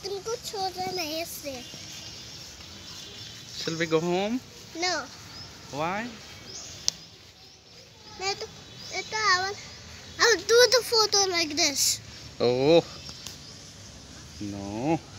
तुमको छोड़ना नहीं इसलिए. Shall we go home? No. Why? I'll do the photo like this. Oh. No.